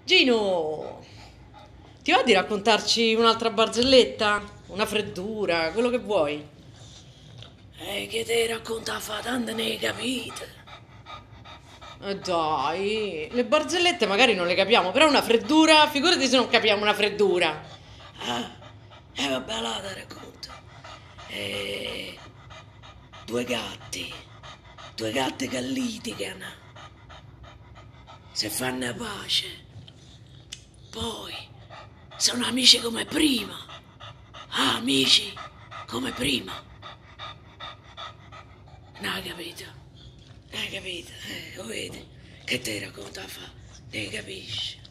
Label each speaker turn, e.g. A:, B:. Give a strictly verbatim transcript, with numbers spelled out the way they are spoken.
A: Gino, ti va di raccontarci un'altra barzelletta? Una freddura, quello che vuoi.
B: Eh, che te racconta fa tante ne hai capite.
A: Eh dai, le barzellette magari non le capiamo, però una freddura, figurati se non capiamo una freddura.
B: Ah, eh vabbè, là te racconto. Eh, due gatti, due gatti che litigano, se fanno pace, poi sono amici come prima. Ah, amici come prima. Non hai capito? Non hai capito? Eh, lo vedi? Che te racconta fa? Ne capisci?